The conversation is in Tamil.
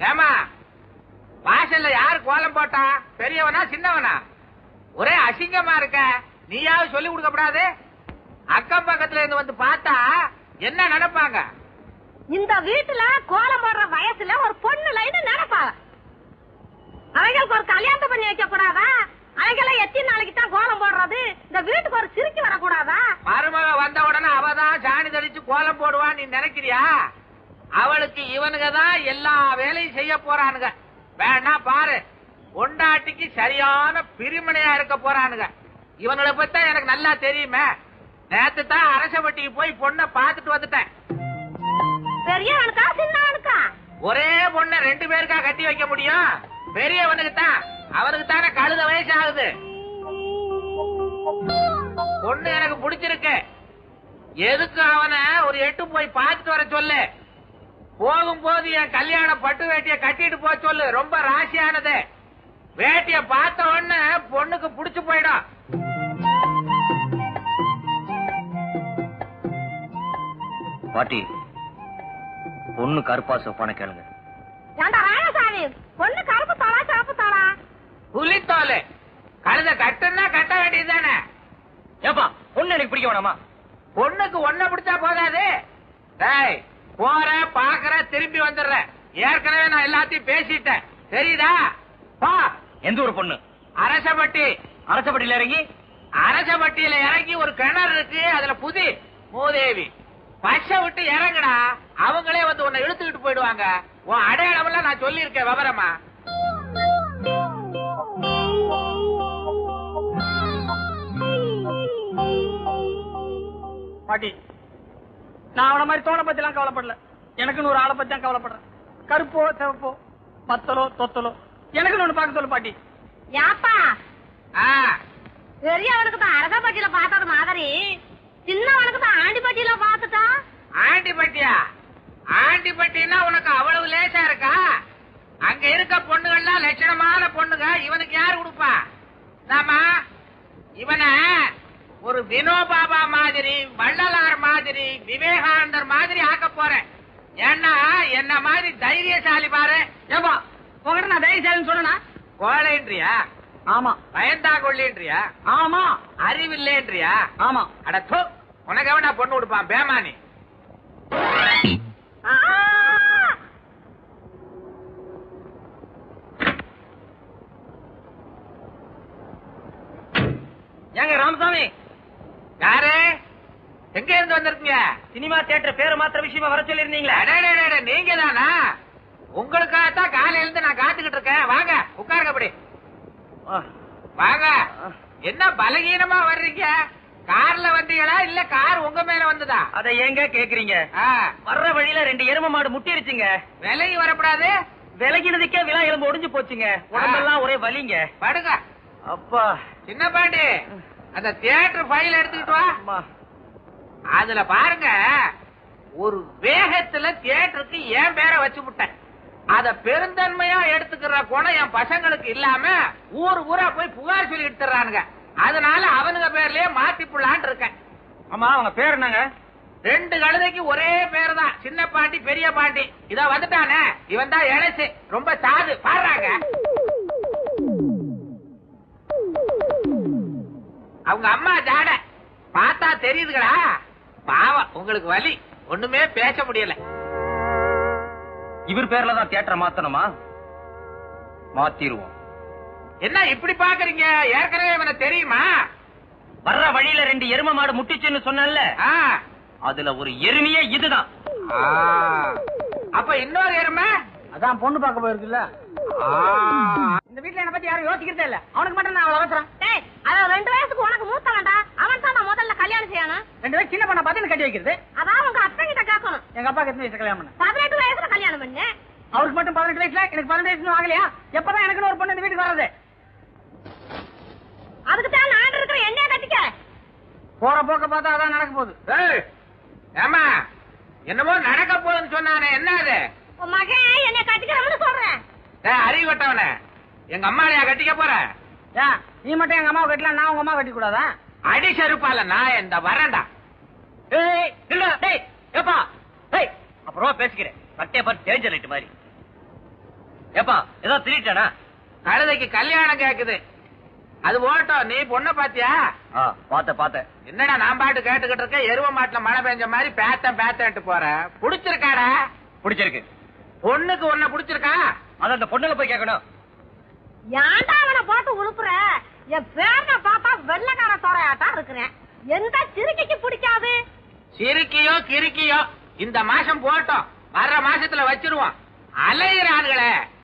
ஏமா வாசல்ல யாரு கோலம் போட்டா? பெரியவனா சின்னவனா? ஒரே அசிங்கமா இருக்க. நீயாவது சொல்லி கொடுக்கப்படாது? அக்கம் பக்கத்துல இருந்து வந்து பார்த்தா என்ன நினைப்பாங்க? இந்த வீட்டுல கோலம் போடுற வயசுல ஒரு பொண்ணு லைன்னு நினைப்பாங்க. அவைகளுக்கு ஒரு கல்யாணம் பண்ணி வைக்க கூடாதா? அவைகெல்லாம் எத்தனை நாளைக்கு தான் கோலம் போடுறது? இந்த வீட்டுக்கு ஒரு சிரிக்கி வரக்கூடாதா? மருமக வந்த உடனே அவதான் சாணி தெளிச்சு கோலம் போடுவான்னு நீ நினைக்கிறியா? அவளுக்கு இவனுங்க தான் எல்லா வேலையும் செய்ய போறானுங்க. வேணா பாரு, பொண்டாட்டிக்கு சரியான பிரிமனையா இருக்க போறானுங்க. இவனுங்களை பத்தி எனக்கு நல்லா தெரியுமே. நேத்து தான் அரசப்பட்டிக்கு போய் பொண்ணை பாத்துட்டு வந்துட்டேன். பெரியவனுக்கா சின்னவனுக்கா? ஒரே பொண்ணை 2 பேருக்கா கட்டி வைக்க முடியும்? பெரியவனுக்கு தான். அவனுக்கு தானே கழுத வயசு ஆகுது. பொண்ணு எனக்கு பிடிச்சிருக்கு. எதுக்கு அவனை ஒரு 8 போய் பார்த்துட்டு வர சொல்லு. போகும்போது என் கல்யாண பட்டு வேட்டிய கட்டிட்டு போக சொல்லு. ரொம்ப ராசியானது. வேட்டிய பார்த்த உடனே பொண்ணுக்கு பிடிச்சு போயிடும். பாட்டி, பொண்ணு கருப்பா சொப்பான கேளுங்க. ராயசாமி, பொண்ணு கருப்பு தோளா சிவப்பு தோளா? புலித்தோல். கழுத கட்டுன்னா கட்ட வேண்டியதுதானே. ஏப்பா, பொண்ணு எனக்கு பிடிக்க வேணாமா? பொண்ணுக்கு ஒன்ன பிடிச்சா போதாது. டேய், போற பாக்குற திரும்பி வந்துடுற. ஏற்கனவே நான் எல்லாத்தையும் பேசிட்டேன், தெரியுதா? பா. எந்த ஒரு பொண்ணு? அரசப்பட்டி. அரசப்பட்டியில இறங்கி? அரசப்பட்டியில இறங்கி ஒரு கிணறு இருக்கு, அதுல புதி மூதேவி. பச்சை விட்டு இறங்குடா, அவங்களே வந்து உன்னை இழுத்துக்கிட்டு போயிடுவாங்க. உன் அடையாளம் எல்லாம் நான் சொல்லி இருக்கேன் விவரமா. பாட்டி, நான் அவன மாதிரி தோணை பத்தி எல்லாம் கவலைப்படல. எனக்குன்னு ஒரு ஆளை பத்தி தான் கவலைப்படுறேன். கருப்போ சிவப்போ மத்தலோ தொத்தலோ எனக்குன்னு ஒண்ணு பார்க்க சொல்லு பாட்டி. யாப்பா, பெரியவனுக்கு தான் அரசப்பட்டியில பார்த்தது மாதிரி சின்னவனுக்கு தான் ஆண்டிப்பட்டியில பார்த்துட்டா. ஆண்டிப்பட்டியா? ஆண்டிப்பட்டினா உனக்கு அவ்வளவு லேசா இருக்கா? அங்க இருக்க பொண்ணுகள்லாம் லட்சணமான பொண்ணுங்க. இவனுக்கு யாரு கொடுப்பா? நாம இவனை ஒரு வினோபாபா மாதிரி, வள்ளலார் மாதிரி, விவேகானந்தர் மாதிரி ஆக்க போறேன். ஏன்னா என்ன மாதிரி தைரியசாலி பாரு. ஏப்பா, உங்ககிட்ட நான் தைரியசாலின்னு சொன்னா கோழைன்றியா? ஆமா. பயந்தா கொள்ளின்றியா? ஆமா. அறிவில்லைன்றியா? ஆமா. அட தோ, உனக்கு எவனா பொண்ணு கொடுப்பான் பேமானி? ஏங்க ராமசாமி? யாரு? எங்க இருந்து வந்திருக்கீங்க? சினிமா தியேட்டர் பேரை மாத்திர விஷயமா வர சொல்லி இருந்தீங்களா? நீங்க தானா? உங்களுக்காகத்தான் காலையில இருந்து நான் காத்துக்கிட்டு இருக்கேன். வாங்க உட்காருங்க. அப்படி வாங்க. என்ன பலகீனமா வர்றீங்க? கார்ல வந்தீங்களா இல்ல கார் உங்க மேல வந்ததா? அத ஏங்க கேக்குறீங்க? வர்ற வழியில 2 எரும மாடு முட்டிருச்சுங்க. விலகி வரப்படாது. விலகினதுக்கே விழா எலும்பு ஒடிஞ்சு போச்சுங்க. உடம்பெல்லாம் ஒரே வலிங்க. படுங்க. அப்பா. சின்ன பாண்டி, அந்த தியேட்டர் ஃபைல் எடுத்துக்கிட்டு வா. அதுல பாருங்க, ஒரு வேகத்துல தியேட்டருக்கு என் பேரை வச்சு விட்டேன். அத பெருந்தன்மையா எடுத்துக்கிற குணம் என் பசங்களுக்கு இல்லாம ஊர் ஊரா போய் புகார் சொல்லி எடுத்துறானுங்க. அதனால அவனுங்க பேர்லயே மாத்தி புள்ளான் இருக்கேன். ஆமா, அவங்க பேர் என்னங்க? 2 கழுதைக்கு ஒரே பேர் தான், சின்ன பாண்டி பெரிய பாண்டி. இத வந்துட்டானே, இவன் தான் இழைச்சு, ரொம்ப சாது. பாடுறாங்க அவங்க அம்மா ஜாட பார்த்தா தெரியுதுங்களா? பாவம், உங்களுக்கு வலி, ஒண்ணுமே பேச முடியல. இவர் பேர்ல தான் தியேட்டரை மாத்தணுமா? மாத்திருவோம். என்ன இப்படி பாக்குறீங்க? ஏற்கனவே இவனை தெரியுமா? வர்ற வழியில 2 எரும மாடு முட்டிச்சுன்னு சொன்னல, அதுல ஒரு எருமையே இதுதான். அப்ப இன்னொரு எருமை? அதான் பொண்ணு பார்க்க போயிருக்குல்ல. இந்த வீட்டுல என்ன பத்தி யாரும் யோசிக்கிறதே இல்ல. அவனுக்கு மட்டும் நான் அவசரம். அதான் 2 வயசுக்கு உனக்கு மூத்தவன்டா. அவன் தான் நான் முதல்ல கல்யாணம் செய்யணும். 2 வயசு சின்ன பொண்ணை பார்த்து என்ன கட்டி வைக்கிறது? அதான் உங்க அப்பா கிட்ட கேட்கணும். எங்க அப்பாக்கு எத்தனை வயசு கல்யாணம் பண்ண? 18 வயசுல கல்யாணம் பண்ணு. அவருக்கு மட்டும் 18 வயசுல, எனக்கு 12 வயசு ஆகலையா? எப்பதான் எனக்கு ஒரு பொண்ணு இந்த வீட்டுக்கு வர்றது? அதுக்கு தான் நான் இருக்கிற என்னைய கட்டிக்க. போற போக்க பார்த்தா அதான் நடக்க போகுது. ஏமா, என்னமோ நடக்க போகுதுன்னு சொன்னானே, என்ன அது? உன் மகன் என்னை கட்டிக்கிறவனு சொல்றேன். அறிவு கட்டவன, எங்க அம்மாளையா கட்டிக்க போற? நீ மட்டும் எங்க அம்மாவை கட்டலாம், நான் உங்க அம்மா கட்டி கூடாதா? அடி செருப்பால நான் இந்த வரேன்டா. அப்புறமா பேசிக்கிறேன். பட்டே பார்த்து தெரிஞ்ச லைட் மாதிரி. ஏப்பா ஏதோ திருட்டானா? கழுதைக்கு கல்யாணம் கேக்குது. அது ஓட்டம். நீ பொண்ண பாத்தியா? பாத்த. என்னடா நான் பாட்டு கேட்டுக்கிட்டு இருக்க, எருவ மாட்டுல மழை பெஞ்ச மாதிரி பேத்தன்ட்டு போற. புடிச்சிருக்காடா? பிடிச்சிருக்கு. பொண்ணுக்கு உன்ன புடிச்சிருக்கா? அத அந்த பொண்ணுல போய் கேட்கணும். ஏன்டா அவனை போட்டு உழுப்புற? என் பேரனை பார்த்தா வெள்ளக்கார தோரையாட்டா இருக்கிறேன். எந்த சிறுக்கைக்கு பிடிக்காது? சிறுக்கியோ கிறுக்கியோ இந்த மாசம் போட்டோம், வர்ற மாசத்துல வச்சிருவோம். அலையிறான்களே.